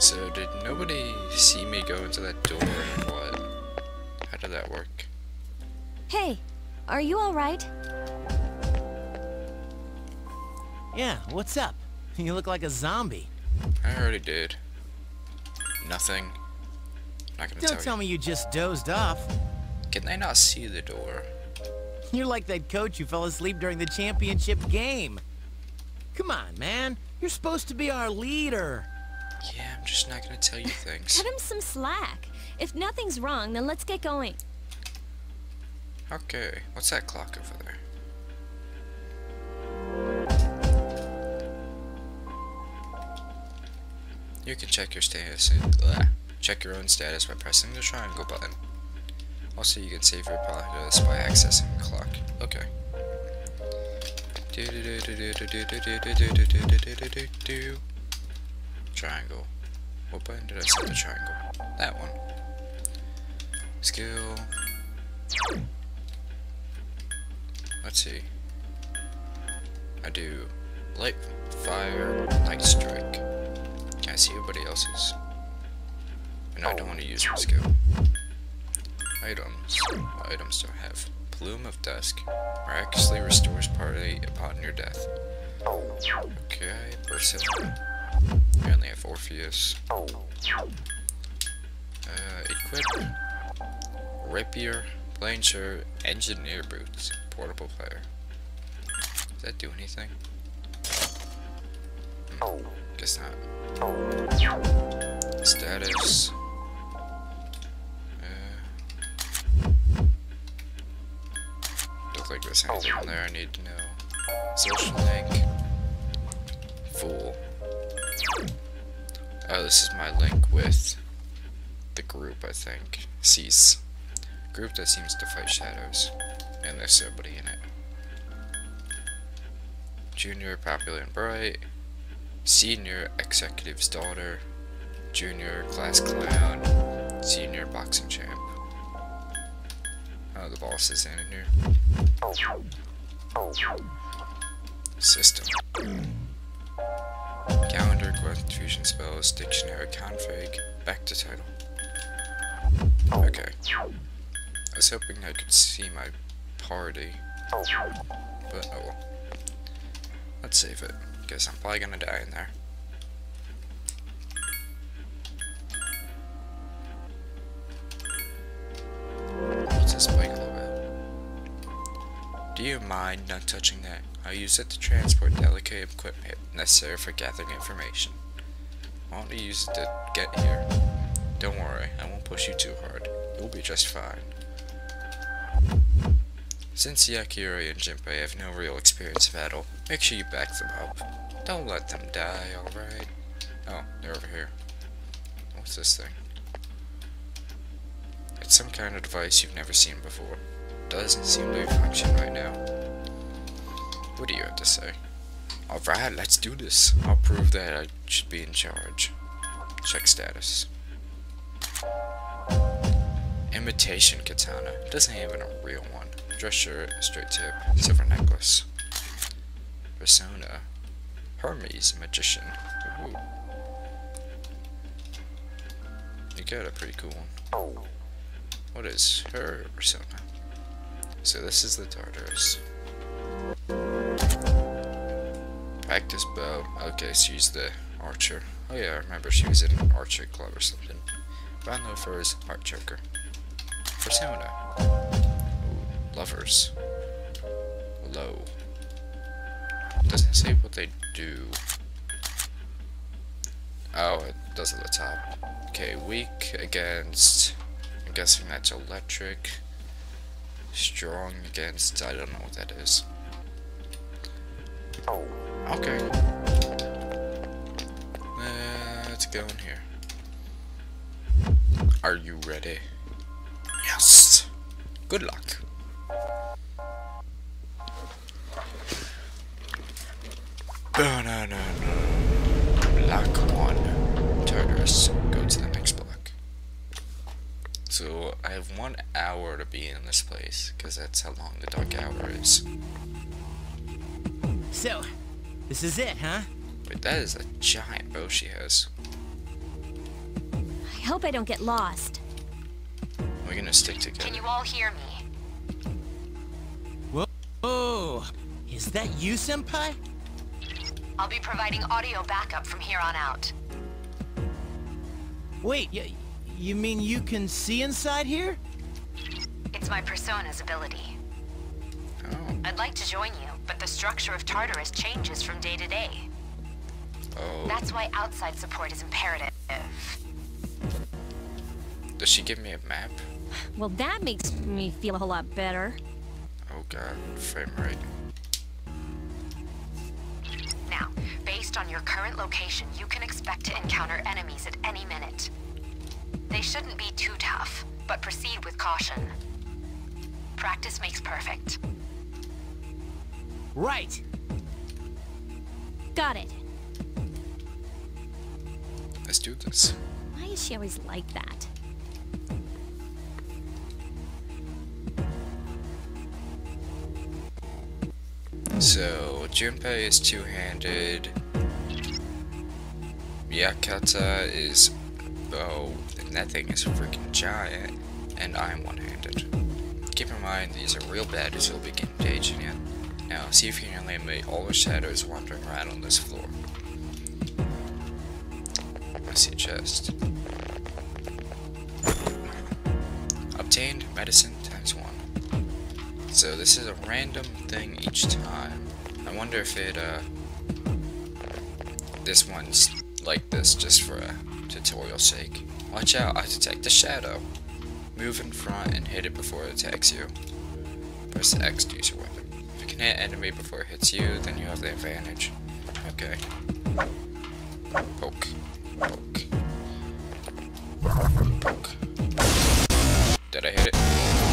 So, did nobody see me go into that door or what? How did that work? Hey, are you alright? Yeah, what's up? You look like a zombie. I already did. Nothing. Not gonna Don't tell me you just dozed off. Can they not see the door? You're like that coach who fell asleep during the championship game. Come on, man. You're supposed to be our leader. Yeah, I'm just not gonna tell you things. Cut him some slack. If nothing's wrong, then let's get going. Okay, what's that clock over there? You can check your status. Check your own status by pressing the triangle button. Also, you can save your progress by accessing the clock. Okay. Triangle. What button did I set the triangle? That one. Skill. Let's see. I do light, fire, light strike. Can I see everybody else's? And I don't want to use my skill. Items. What items do I have? Plume of Dusk. Miraculously restores party upon your death. Okay, Persona. I only have Orpheus. Equip. Rapier. Plain shirt. Engineer boots. Portable player. Does that do anything? Guess not. Status. Look like there's anything on there I need to know. Social link. Fool. Oh, this is my link with the group, I think. Cease. Group that seems to fight shadows. And there's somebody in it. Junior, popular and bright. Senior, executive's daughter. Junior, class clown. Senior, boxing champ. Oh, the boss is in here. System. Calendar, confusion spells, dictionary, config, back to title. Okay. I was hoping I could see my party, but oh well. Let's save it, because I'm probably gonna die in there. What's this bike all about? Do you mind not touching that? I use it to transport delicate equipment necessary for gathering information. I want to use it to get here. Don't worry, I won't push you too hard. You'll be just fine. Since Yakiri and Jinpei have no real experience of battle, make sure you back them up. Don't let them die, alright? Oh, they're over here. What's this thing? It's some kind of device you've never seen before. Doesn't seem to function right now. What do you have to say? Alright, let's do this. I'll prove that I should be in charge. Check status. Imitation katana. Doesn't even a real one. Dress shirt, straight tip, silver necklace. Persona. Hermes, magician. Ooh. You got a pretty cool one. What is her persona? So this is the Tartarus. Practice bow. Okay, she's the archer. Oh yeah, I remember she was in an archer club or something. Brown loafers, heart choker. Persona. Ooh, lovers. Low. Doesn't say what they do. Oh, it does at the top. Okay, weak against. I'm guessing that's electric. Strong against. I don't know what that is. Okay. Let's go in here. Are you ready? Yes. Good luck. No. Block 1. Tartarus. Go to the next block. So I have 1 hour to be in this place, because that's how long the dark hour is. So, this is it, huh? Wait, that is a giant bow she has. hope I don't get lost. We're gonna stick together. Can you all hear me? Whoa! Is that you, Senpai? I'll be providing audio backup from here on out. Wait, you mean you can see inside here? It's my persona's ability. Oh. I'd like to join you, but the structure of Tartarus changes from day to day. Oh. That's why outside support is imperative. Does she give me a map? Well, that makes me feel a whole lot better. Oh god, frame rate. Now, based on your current location, you can expect to encounter enemies at any minute. They shouldn't be too tough, but proceed with caution. Practice makes perfect. Right. Got it. Let's do this. Why is she always like that? So, Junpei is two-handed. Yakata is bow, and that thing is freaking giant. And I'm one-handed. Keep in mind, these are real baddies who'll begin engaging you. Now, see if you can eliminate all the shadows wandering around on this floor. I see a chest. Obtained medicine ×1. So this is a random thing each time. I wonder if it, this one's like this just for a tutorial's sake. Watch out, I detect a shadow. Move in front and hit it before it attacks you. Press X to use your weapon. If you can hit enemy before it hits you, then you have the advantage. Okay. Poke. Poke. Poke. Did I hit it?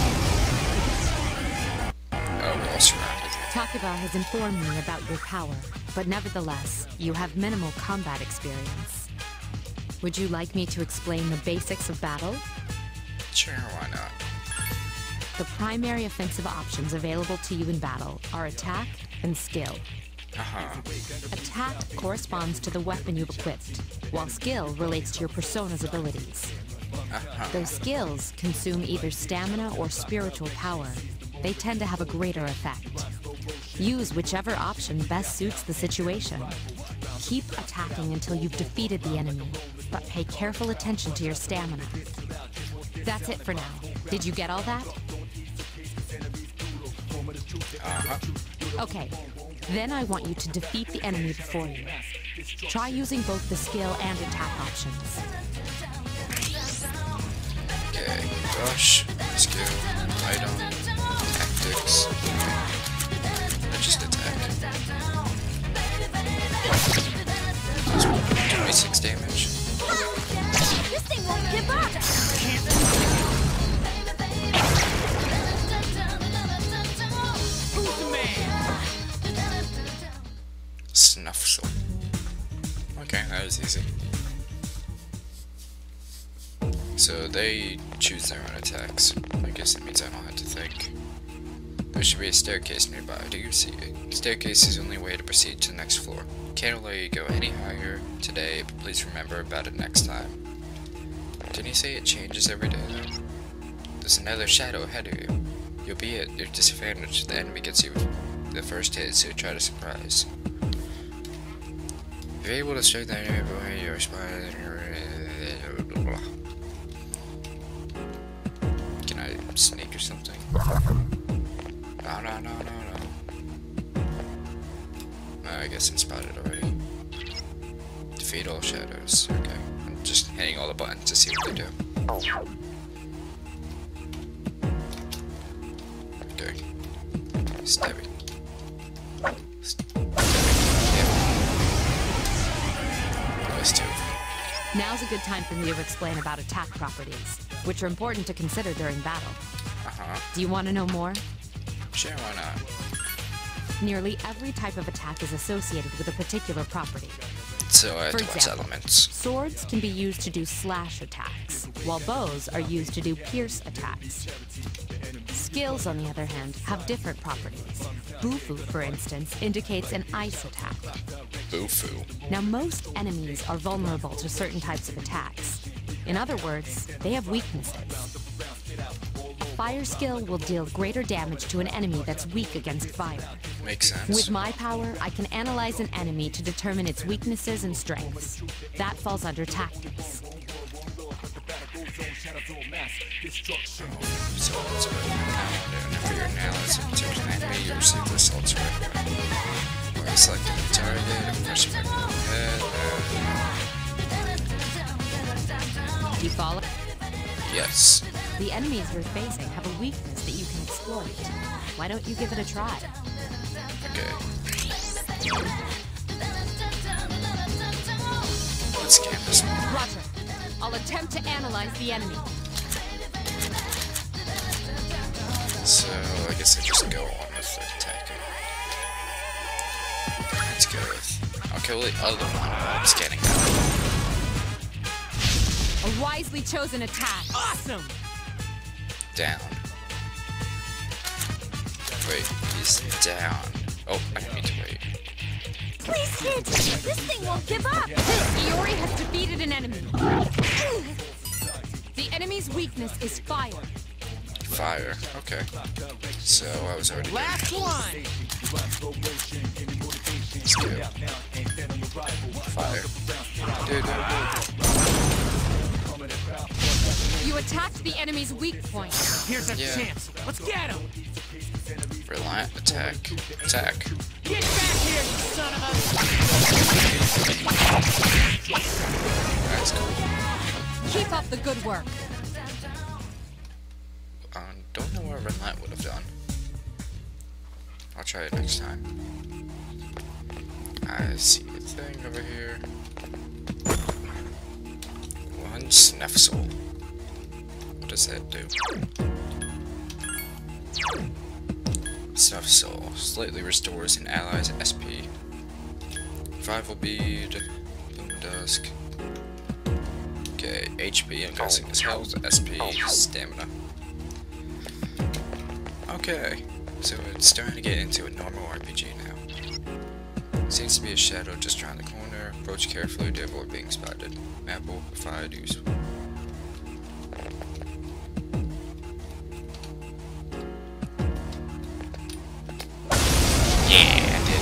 Oh, we're all surrounded. Takeba has informed me about your power, but nevertheless, you have minimal combat experience. Would you like me to explain the basics of battle? Sure, why not? The primary offensive options available to you in battle are attack and skill. Attack corresponds to the weapon you've equipped, while skill relates to your persona's abilities. Those skills consume either stamina or spiritual power. They tend to have a greater effect. Use whichever option best suits the situation. Keep attacking until you've defeated the enemy, but pay careful attention to your stamina. That's it for now. Did you get all that? Okay, then I want you to defeat the enemy before you. Try using both the skill and attack options. Okay, rush, skill, item, tactics. I just attack. 26 damage. This thing won't give up! Who's the man? Snuffle. Okay, that was easy. So they choose their own attacks. I guess that means I don't have to think. There should be a staircase nearby. Do you see it? Staircase is the only way to proceed to the next floor. Can't let you go any higher today, but please remember about it next time. Didn't you say it changes every day though? There's another shadow ahead of you. You'll be at your disadvantage if the enemy gets you the first hit, so try to surprise. If you're able to strike the enemy before you respond, can I sneak or something? No. I guess I'm spotted already. Defeat all shadows. Okay. I'm just hitting all the buttons to see what they do. Okay. Stabbing. Those two. Now's a good time for me to explain about attack properties, which are important to consider during battle. Do you want to know more? Sure, why not? Nearly every type of attack is associated with a particular property. So I have For to watch example, elements. swords can be used to do slash attacks, while bows are used to do pierce attacks. Skills, on the other hand, have different properties. Bufu, for instance, indicates an ice attack. Bufu. Now, most enemies are vulnerable to certain types of attacks. In other words, they have weaknesses. A fire skill will deal greater damage to an enemy that's weak against fire. Makes sense. With my power, I can analyze an enemy to determine its weaknesses and strengths. That falls under tactics. So it's a whenever you're analyzing to an enemy, you receive results right away. Where selecting the target, and pressing the head, Do you follow? yes. The enemies you're facing have a weakness that you can exploit. Why don't you give it a try? Okay. Let's scan this one. Roger. I'll attempt to analyze the enemy. So I guess I just go on with the attack. Let's go with. I'll kill the other one while I'm scanning that one. A wisely chosen attack. Awesome! Down. Wait, he's down. Oh, I didn't mean to wait. Please hit! This thing won't give up! Iori has defeated an enemy. The enemy's weakness is fire. Fire. Okay. So I was already. Last one! Let's go. Fire. Dude. You attacked the enemy's weak point. Here's our Yeah. chance. Let's get him! Reliant attack. Attack. Get back here, you son of a... That's cool. Keep up the good work. Don't know what Reliant would have done. I'll try it next time. I see a thing over here. One snuff soul. What does that do? Snuff soul slightly restores an ally's SP. Revival bead. Boom dusk. Okay, HP increasing his health, SP, stamina. Okay, so it's starting to get into a normal RPG now. Seems to be a shadow just around the corner. Approach carefully to avoid being spotted. Map will provide useful. Yeah, I did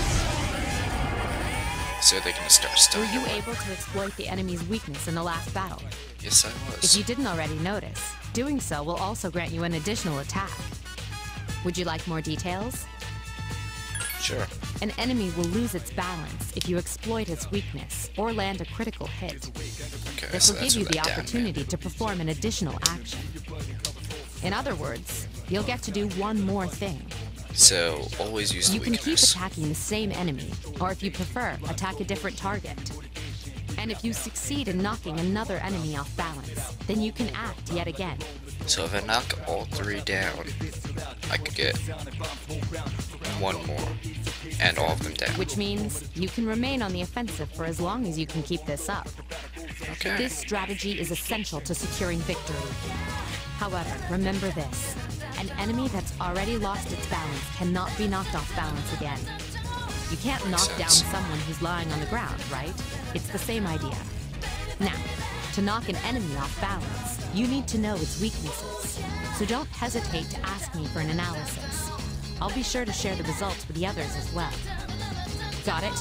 it. So they can start Were stuff. you able to exploit the enemy's weakness in the last battle? Yes, I If was. you didn't already notice, doing so will also grant you an additional attack. Would you like more details? Sure. An enemy will lose its balance if you exploit its weakness or land a critical hit. Okay, This so will that's give you what the that down opportunity to perform an additional action. In other words, you'll get to do one more thing. meant. So always use the You can keep weakness. attacking the same enemy, or if you prefer, attack a different target. And if you succeed in knocking another enemy off balance, then you can act yet again. So if I knock all three down, I could get one more, and all of them down. Which means you can remain on the offensive for as long as you can keep this up. Okay. This strategy is essential to securing victory. However, remember this. An enemy that's already lost its balance cannot be knocked off balance again. You can't knock down sense. someone who's lying on the ground, right? It's the same idea. Now, to knock an enemy off balance, you need to know its weaknesses. So don't hesitate to ask me for an analysis. I'll be sure to share the results with the others as well. Got it?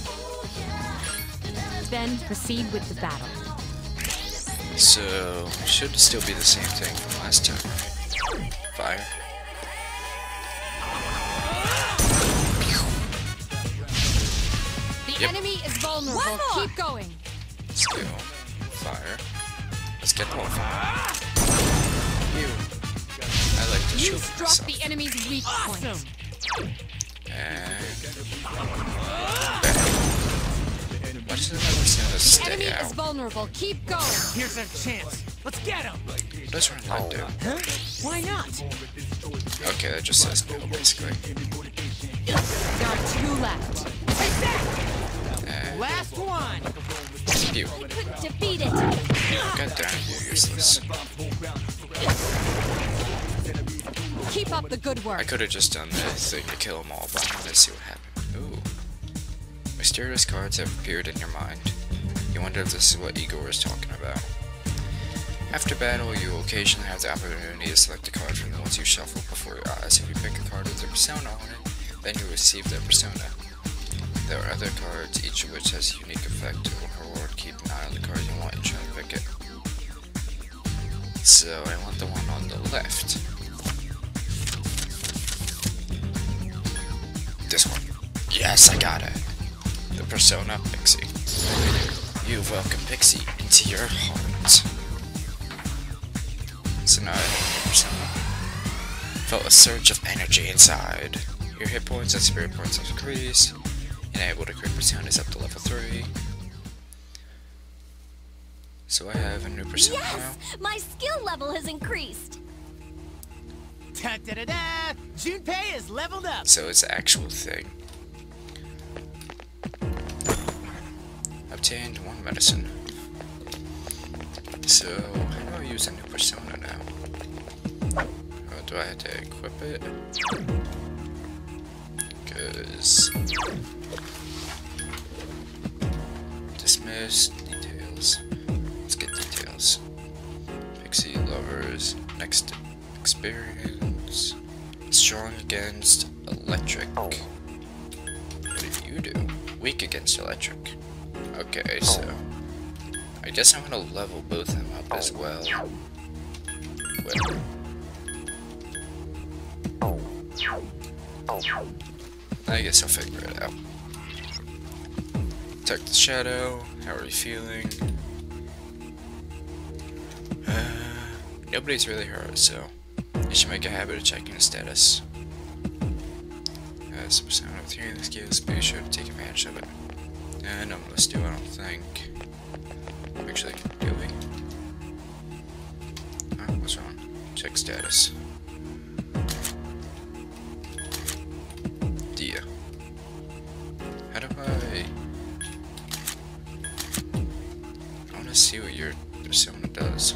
Then proceed with the battle. So should still be the same thing from last time, right? Fire. The Yep. enemy is vulnerable. Keep going. Let's go. Fire. Let's get more fire. Ew. I like to You shoot struck myself. the enemy's weak point. Awesome! And bang. Why does it never seem to The stay enemy is out? vulnerable. Keep going. Here's our chance. Let's get him! What does Renlight do? Huh? Why not? Okay, that just says no, basically. There are two left. Take that! And Last one! you. Couldn't defeat it! God damn it, you're useless. Keep up the good I work. could have just done the thing to kill them all, but I wanted to see what happened. Ooh. Mysterious cards have appeared in your mind. You wonder if this is what Igor is talking about. After battle, you will occasionally have the opportunity to select a card from the ones you shuffle before your eyes. If you pick a card with a persona on it, then you receive that persona. There are other cards, each of which has a unique effect to reward. Keep an eye on the card you want and try to pick it. So, I want the one on the left. This one. Yes, I got it. The persona Pixie. You've welcomed Pixie into your heart. So now I have a persona. Felt a surge of energy inside. Your hit points and spirit points have increased. And able to create personas up to level 3. So I have a new persona now. Yes! My skill level has increased! Da-da-da-da! Junpei is leveled up! So it's an actual thing. Obtained 1 medicine. So, how do I use a new persona now? Oh, do I have to equip it? Because... Dismiss details. Let's get details. Pixie lovers. Next experience. Strong against electric. What do you do? Weak against electric. Okay, so I guess I'm gonna level both of them up as well. I guess I'll figure it out. Detect the shadow. How are you feeling? Nobody's really hurt, so you should make a habit of checking the status. As a persona with hearing the skills, be sure to take advantage of it. No, let's do. I don't think. Actually, do we? Oh, what's wrong? Check status. Dia. How do I want to see what your persona does.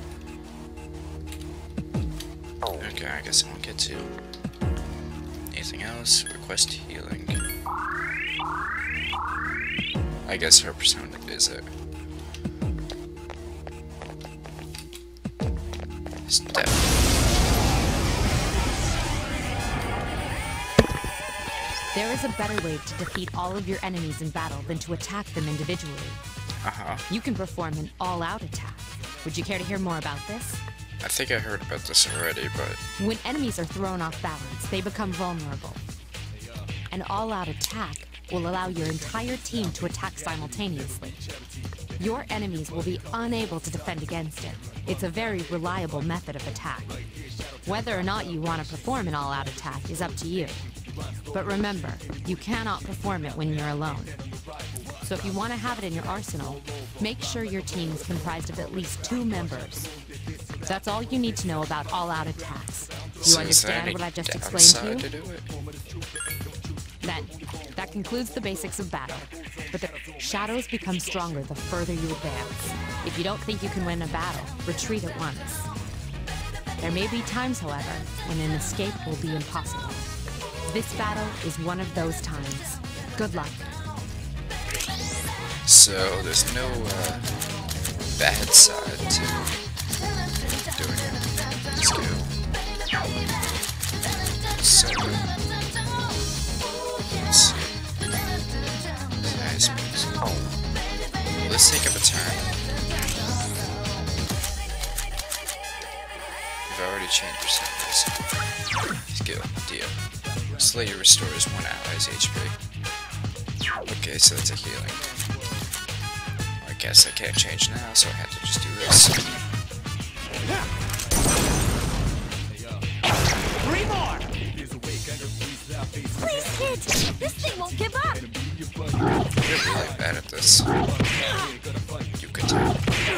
Okay, I guess I won't get to. Anything else? Request healing. I guess her persona is it. Step. There is a better way to defeat all of your enemies in battle than to attack them individually. You can perform an all-out attack. Would you care to hear more about this? I think I heard about this already, but... When enemies are thrown off balance, they become vulnerable. An all-out attack will allow your entire team to attack simultaneously. Your enemies will be unable to defend against it. It's a very reliable method of attack. Whether or not you want to perform an all-out attack is up to you. But remember, you cannot perform it when you're alone. So if you want to have it in your arsenal, make sure your team is comprised of at least 2 members. That's all you need to know about all-out attacks. Do you understand what I just explained to you? Then, that concludes the basics of battle. But the shadows become stronger the further you advance. If you don't think you can win a battle, retreat at once. There may be times, however, when an escape will be impossible. This battle is one of those times. Good luck. So, there's no bad side to doing this go. So, let's see. Nice. Let's take up a turn. We've already changed percentages. Skill, deal. Slayer restores 1 ally's HP. Okay, so that's a healing. I guess I can't change now, so I have to just do this. 3 more! Please hit! This thing won't give up! You're really bad at this. You could tell.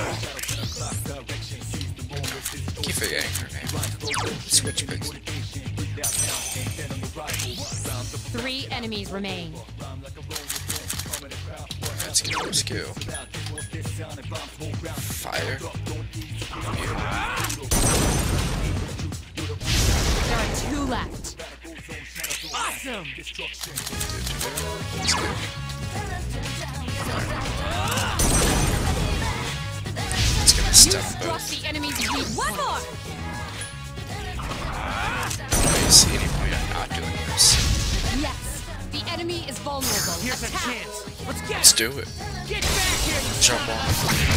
Keep forgetting her name. Switch picks. 3 enemies remain. Let's get more skill. Fire. There are 2 left. Awesome! Let's go. It's gonna both. The enemy's weak. One more. I see any point in not doing this. Yes. The enemy is vulnerable. Here's Attack. a chance. Let's get Let's him. do it. Get back here. Jump on.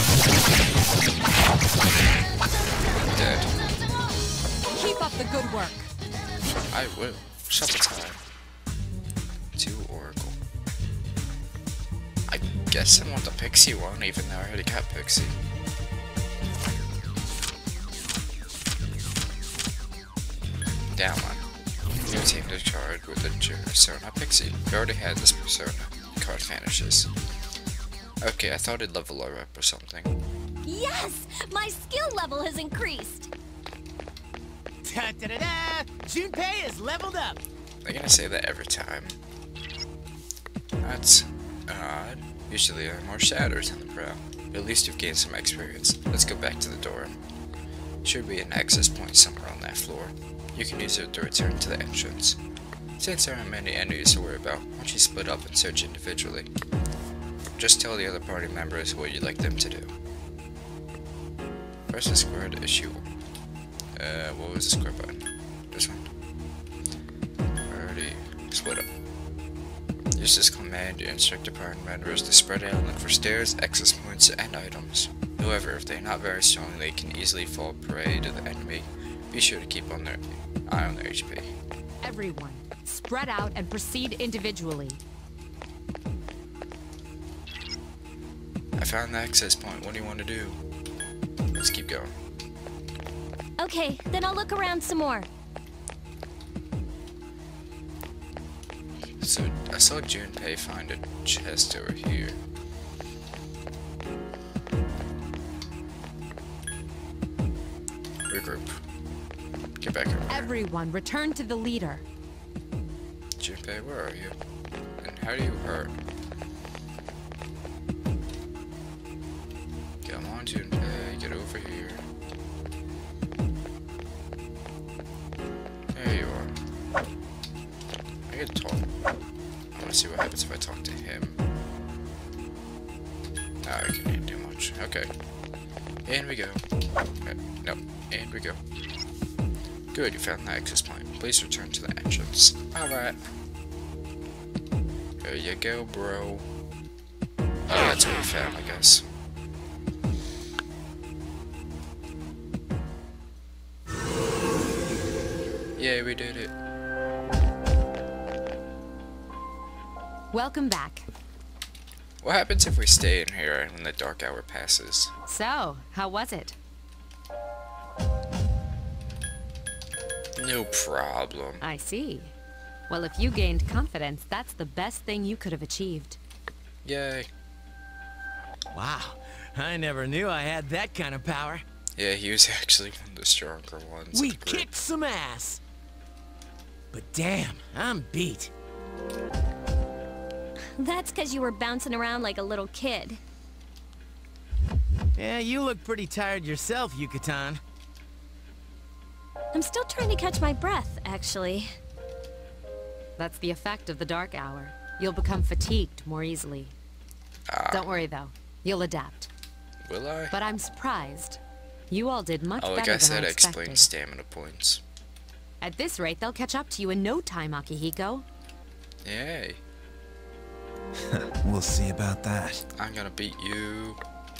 Dead. Keep up the good work. I will. Shuffle time. To Oracle. I guess I want the Pixie one, even though I already got Pixie. Down one. You obtained a card with the Persona Pixie. You already had this Persona. Card vanishes. Okay, I thought it'd level her up or something. Yes! My skill level has increased. Da-da-da-da! Junpei is leveled up. They're gonna say that every time. That's odd. Usually there are more shatters in the pro. At least you've gained some experience. Let's go back to the door. Should be an access point somewhere on that floor. You can use it to return to the entrance. Since there aren't many enemies to worry about, why don't you split up and search individually? Just tell the other party members what you'd like them to do. Press the square to issue. What was the square button? This one. Already split up. Use this command to instruct the party members to spread out and look for stairs, access points, and items. However, if they're not very strong, they can easily fall prey to the enemy. Be sure to keep on their eye on their HP. Everyone, spread out and proceed individually. I found the access point. What do you want to do? Let's keep going. Okay, then I'll look around some more. So, I saw Junpei find a chest over here. Regroup. Get back over here. Everyone, return to the leader. Junpei, where are you? And how do you hurt? Come on, Junpei, get over here. There you are. I get to talk. I want to see what happens if I talk to him. Ah, I can't do much. Okay. In we go. Nope. In we go. Good, you found the access point. Please return to the entrance. Alright. There you go, bro. Oh, that's what you found, I guess. Yay, we did it. Welcome back. What happens if we stay in here when the dark hour passes? So, how was it? No problem. I see. Well, if you gained confidence, that's the best thing you could have achieved. Yay. Wow, I never knew I had that kind of power. Yeah, he was actually one of the stronger ones. We of the group. kicked some ass. But damn, I'm beat. That's because you were bouncing around like a little kid. Yeah, you look pretty tired yourself, Yucatan. I'm still trying to catch my breath, actually. That's the effect of the dark hour. You'll become fatigued more easily. Don't worry, though. You'll adapt. Will I? But I'm surprised. You all did much Oh, like better I said, than I explain expected. stamina points. At this rate, they'll catch up to you in no time, Akihiko. Yay. We'll see about that. I'm gonna beat you.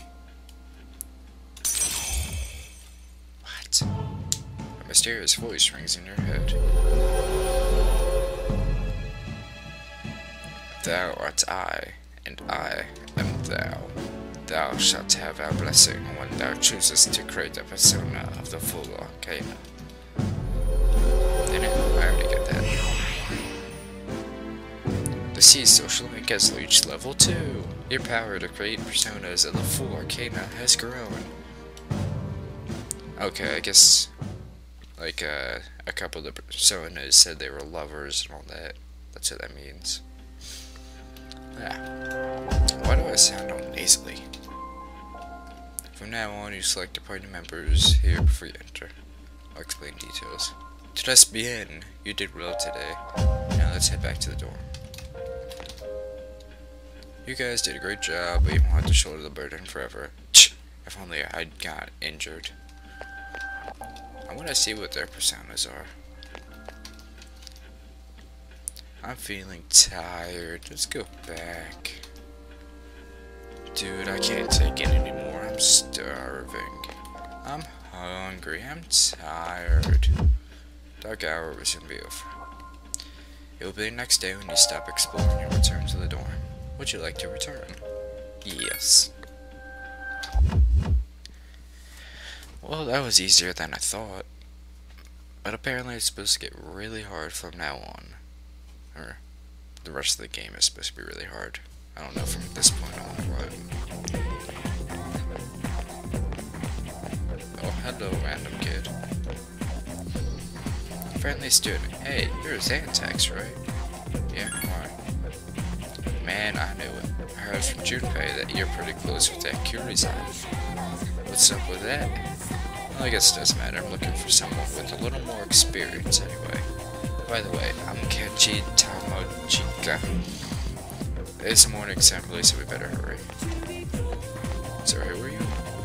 What? A mysterious voice rings in your head. Thou art I, and I am thou. Thou shalt have our blessing when thou choosest to create a persona of the full arcana. Didn't I already get that? The C's social link has reached level 2. Your power to create personas of the full arcana has grown. Okay, I guess like a couple of the personas said they were lovers and all that. That's what that means. Yeah. Why do I sound all nasally? From now on, you select the party members here before you enter. I'll explain details. Tres bien. You did well today. Now let's head back to the dorm. You guys did a great job, but you won't have to shoulder the burden forever. If only I'd got injured. I want to see what their personas are. I'm feeling tired. Let's go back. Dude, I can't take it anymore. I'm starving. I'm hungry. I'm tired. Dark hour will soon be over. It will be the next day when you stop exploring and return to the dorm. Would you like to return? Yes. Well, that was easier than I thought. But apparently it's supposed to get really hard from now on. Or, the rest of the game is supposed to be really hard. I don't know from this point on what. Oh, hello, random kid. Friendly student. Hey, you're Xantax, right? Yeah, why? Man, I knew it. I heard from Junpei that you're pretty close with that Kurisan. What's up with that? Well, I guess it doesn't matter. I'm looking for someone with a little more experience anyway. By the way, I'm Kenji Tamochika. It's a morning assembly, so we better hurry. So who are you?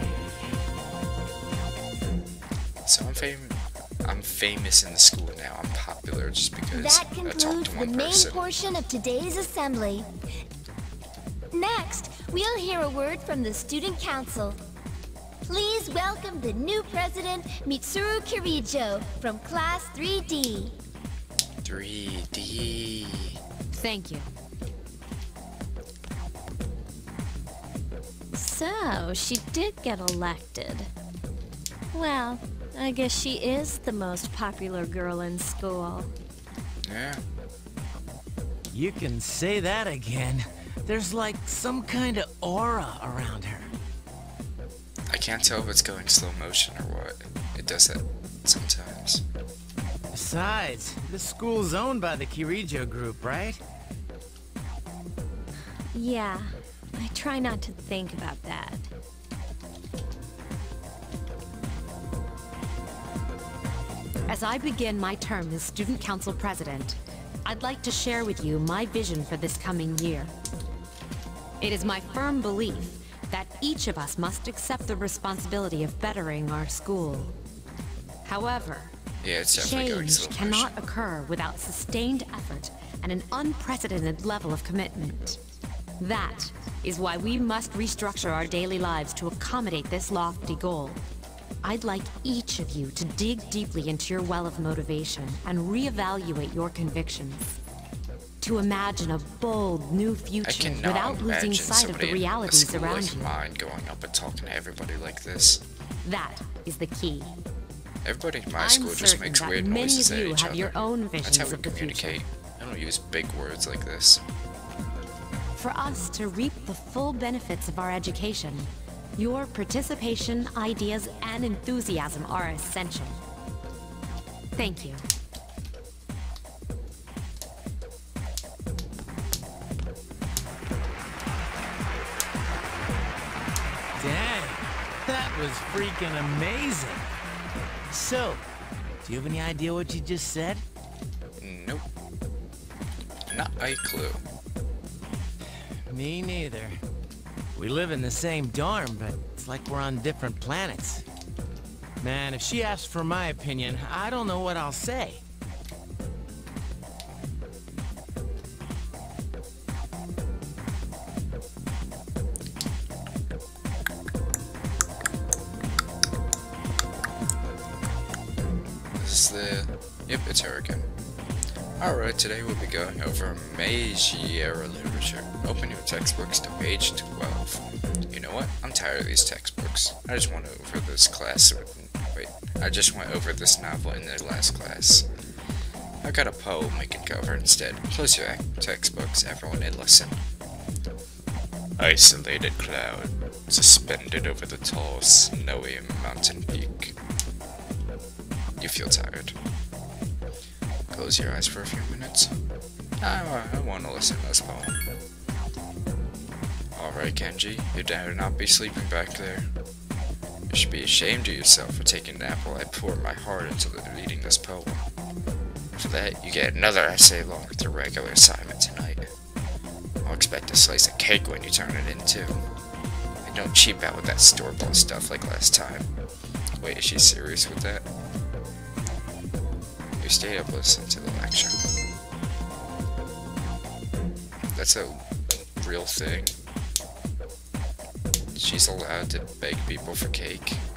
So I'm famous in the school now. I'm popular just because That I concludes talked to the one main person. portion of today's assembly. Next, we'll hear a word from the student council. Please welcome the new president, Mitsuru Kirijo, from Class 3D. 3D. Thank you. So, she did get elected. Well, I guess she is the most popular girl in school. Yeah. You can say that again. There's like some kind of aura around her. I can't tell if it's going slow motion or what. It does that sometimes. Besides, the school's owned by the Kirijo group, right? Yeah, I try not to think about that. As I begin my term as Student Council President, I'd like to share with you my vision for this coming year. It is my firm belief that each of us must accept the responsibility of bettering our school. However, Yeah, it's definitely going change slow motion. cannot occur without sustained effort and an unprecedented level of commitment. That is why we must restructure our daily lives to accommodate this lofty goal. I'd like each of you to dig deeply into your well of motivation and reevaluate your convictions. To imagine a bold new I future cannot without losing imagine sight of somebody the in a realities school around like you. mine going up and talking to everybody like this. That is the key. Everybody in my I'm school just certain makes that weird many noises of at you each have other. your own That's visions how we of the future. communicate. I don't use big words like this. For us to reap the full benefits of our education, your participation, ideas, and enthusiasm are essential. Thank you. Dang, that was freaking amazing. So, do you have any idea what you just said? Nope. Not a clue. Me neither. We live in the same dorm, but it's like we're on different planets. Man, if she asks for my opinion, I don't know what I'll say. This is the... Yep, it's her again. Alright, today we'll be going over Meiji era literature. Open your textbooks to page 12. You know what? I'm tired of these textbooks. I just went over this class... Wait, I just went over this novel in the last class. I got a poem we can cover instead. Close your textbooks, everyone, and listen. Isolated cloud, suspended over the tall, snowy mountain peak. You feel tired. Close your eyes for a few minutes. I want to listen to this poem. Alright, Kenji, you dare not be sleeping back there. You should be ashamed of yourself for taking a nap while I pour my heart into reading this poem. For that, you get another essay along with your regular assignment tonight. I'll expect a slice of cake when you turn it in, too. And Don't cheap out with that store-bought stuff like last time. Wait, is she serious with that? You stayed up listening to the lecture. That's a real thing. She's allowed to beg people for cake.